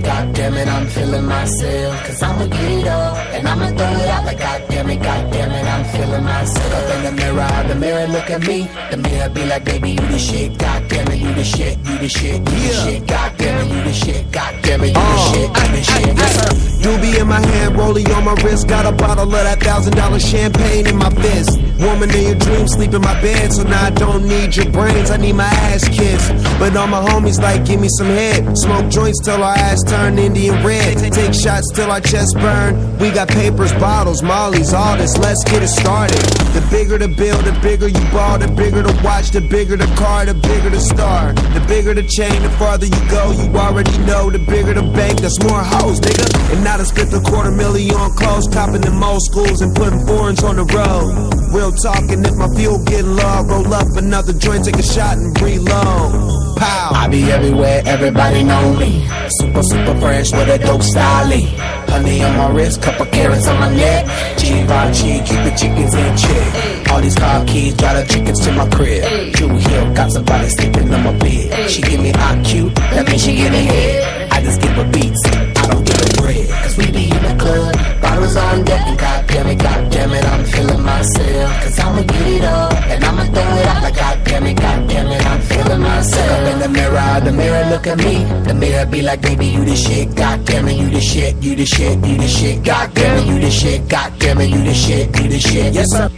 God damn it, I'm feeling myself. Cause I'ma get it up, and I'ma throw it out like God damn it, I'm feeling myself. Up in the mirror look at me. The mirror be like, baby, you the shit. God damn it, you the shit, you the shit, you the shit. God damn it, you the shit. God damn it, you the shit, you the shit. Yes, sir. Doobie in my hand, rollie on my wrist. Got a bottle of that $1,000 champagne in my fist. Woman in your dreams, sleep in my bed. So now I don't need your brains, I need my ass kissed. But all my homies like, give me some head. Smoke joints till our ass turn Indian red. Take shots till our chest burn. We got papers, bottles, mollies, all this. Let's get it started. The bigger the bill, the bigger you ball. The bigger the watch, the bigger the car, the bigger the star. The bigger the chain, the farther you go. You already know. The bigger the bank, that's more hoes, nigga. And now to split the $250,000 on clothes, copping them old schools and putting foreigns on the road. Real talking, if my fuel getting low, roll up another joint, take a shot and reload. Pow. I be everywhere, everybody know me. Super, super fresh with a dope style. Honey on my wrist, couple carrots on my neck. Givenchy, keep the chickens in check. All these car keys, drive the chickens to my crib. Drew Hill, got somebody sleeping on my bed. She give me IQ, that means she get ahead. I just give her beats, I don't give her bread. Cause we be in the club, bottles on deck. And God damn it, I'm feeling myself. Cause I'ma get it up, and I'ma throw it out like God damn it, I'm feeling myself. Up in the mirror look at me. The mirror be like, baby, you the shit. God damn it, you the shit, you the shit, you the shit. God damn it, you the shit. God damn it, you the shit, you the shit. Yes, sir.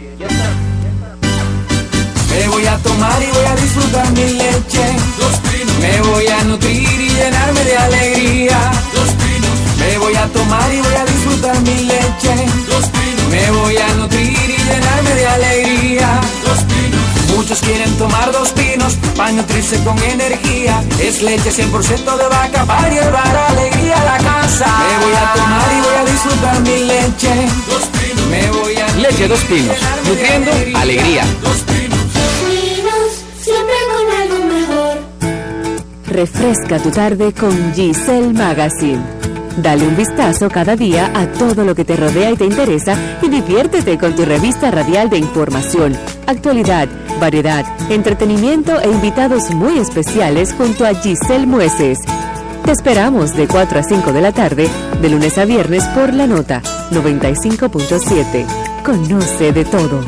Me voy a tomar y voy a disfrutar mi leche. Dos Pinos. Me voy a nutrir y llenarme de alegría. Dos Pinos. Me voy a tomar y voy a disfrutar mi leche. Dos Pinos. Me voy a nutrir y llenarme de alegría. Dos Pinos. Muchos quieren tomar Dos Pinos para nutrirse con energía. Es leche 100% de vaca para llevar alegría a la casa. Me voy a tomar y voy a disfrutar mi leche. Dos Pinos. Me voy a leche Dos Pinos, nutriendo alegría. Dos Pinos. Siempre con algo mejor. Refresca tu tarde con Giselle Magazine. Dale un vistazo cada día a todo lo que te rodea y te interesa y diviértete con tu revista radial de información, actualidad, variedad, entretenimiento e invitados muy especiales junto a Giselle Mueces. Te esperamos de 4 a 5 de la tarde, de lunes a viernes por La Nota 95.7. Conoce de todo.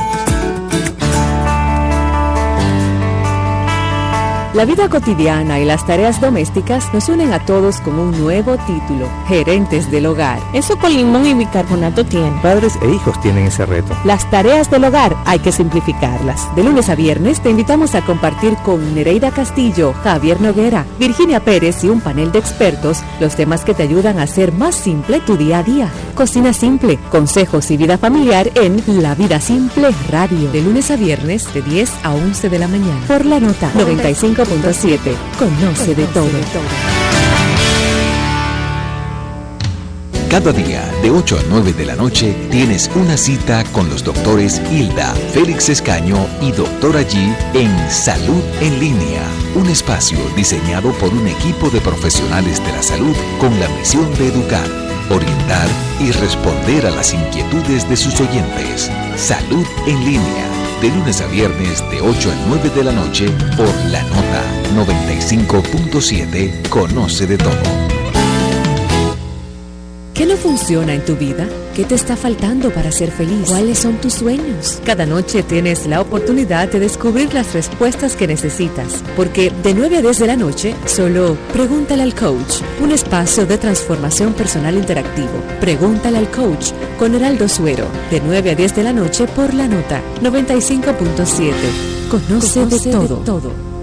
La vida cotidiana y las tareas domésticas nos unen a todos con un nuevo título, gerentes del hogar. Eso con limón y bicarbonato tiene. Padres e hijos tienen ese reto. Las tareas del hogar hay que simplificarlas. De lunes a viernes te invitamos a compartir con Nereida Castillo, Javier Noguera, Virginia Pérez y un panel de expertos los temas que te ayudan a hacer más simple tu día a día. Cocina simple, consejos y vida familiar en La Vida Simple Radio. De lunes a viernes de 10 a 11 de la mañana. Por La Nota 95.7. Conoce de todo. Cada día, de 8 a 9 de la noche, tienes una cita con los doctores Hilda, Félix Escaño y Doctora G en Salud en Línea. Un espacio diseñado por un equipo de profesionales de la salud con la misión de educar, orientar y responder a las inquietudes de sus oyentes. Salud en Línea. De lunes a viernes de 8 a 9 de la noche por La Nota 95.7. Conoce de todo. ¿Qué no funciona en tu vida? ¿Qué te está faltando para ser feliz? ¿Cuáles son tus sueños? Cada noche tienes la oportunidad de descubrir las respuestas que necesitas, porque de 9 a 10 de la noche, solo Pregúntale al Coach, un espacio de transformación personal interactivo. Pregúntale al Coach con Heraldo Suero, de 9 a 10 de la noche por La Nota 95.7. Conoce de todo.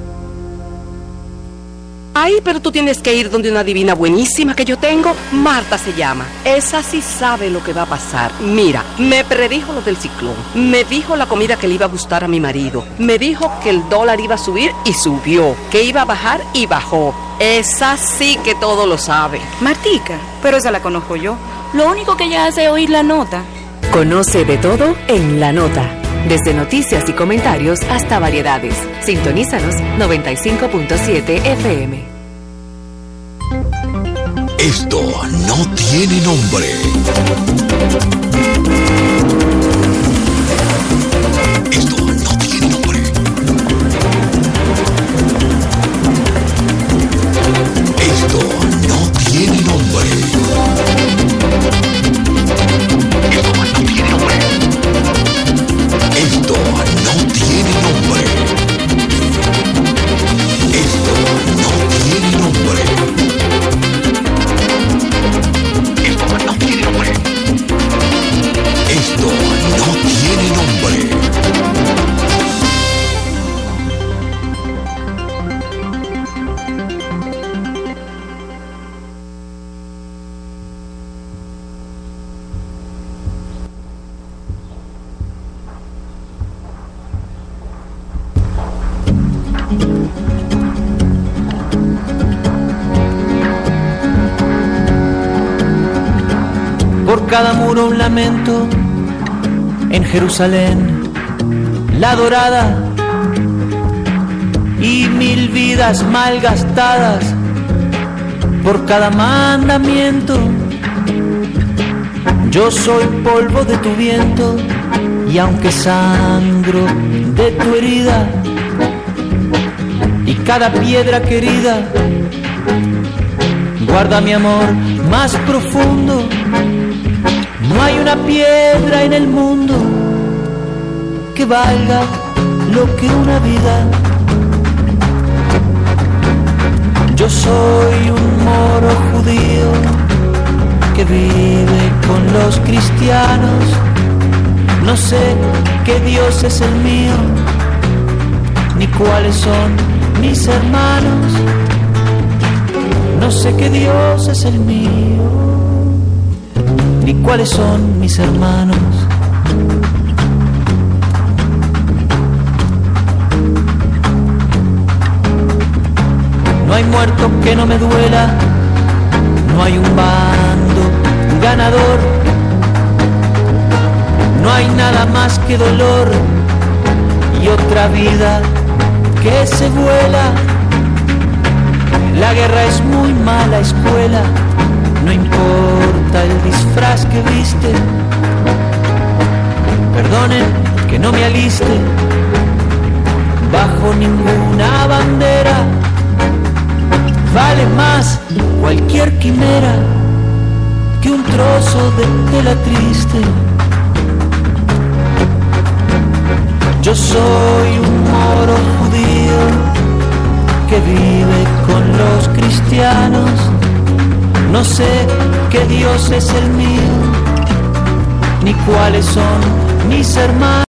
Ay, pero tú tienes que ir donde una divina buenísima que yo tengo. Marta se llama. Esa sí sabe lo que va a pasar. Mira, me predijo lo del ciclón. Me dijo la comida que le iba a gustar a mi marido. Me dijo que el dólar iba a subir y subió. Que iba a bajar y bajó. Esa sí que todo lo sabe. Martica, pero esa la conozco yo. Lo único que ella hace es oír La Nota. Conoce de todo en La Nota. Desde noticias y comentarios hasta variedades. Sintonízanos 95.7 FM. Esto no tiene nombre. Esto no tiene nombre. Esto no tiene por cada muro un lamento. En Jerusalén, la dorada, y 1000 vidas malgastadas por cada mandamiento. Yo soy polvo de tu viento, y aunque sangro de tu herida, y cada piedra querida guarda mi amor más profundo. No hay una piedra en el mundo que valga lo que una vida. Yo soy un moro judío que vive con los cristianos. No sé qué Dios es el mío, ni cuáles son mis hermanos. No sé qué Dios es el mío, ni cuáles son mis hermanos. No hay muerto que no me duela, no hay un bando ganador, no hay nada más que dolor y otra vida que se vuela. La guerra es muy mala escuela, no importa el disfraz que viste. Perdonen que no me aliste bajo ninguna bandera. Vale más cualquier quimera que un trozo de tela triste. Yo soy un moro judío que vive con los cristianos. No sé qué Dios es el mío, ni cuáles son mis hermanos.